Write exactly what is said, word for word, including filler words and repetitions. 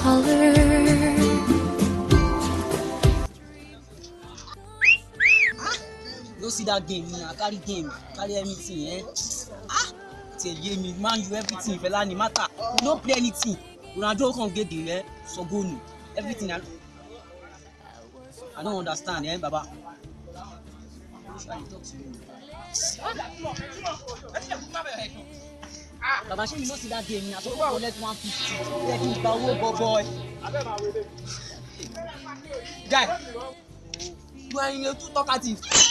color. You see that game, I carry game, carry anything, eh? Ah, tell you me, man, you everything, fella, no matter. You don't play anything. Ronaldo can't get the eh? So go no. Everything. I, I don't understand, eh, Baba? Try to talk to you. Baba, you not see that game? I saw you collect one fifty. Let me go, boy. Guy, you are in a too talkative.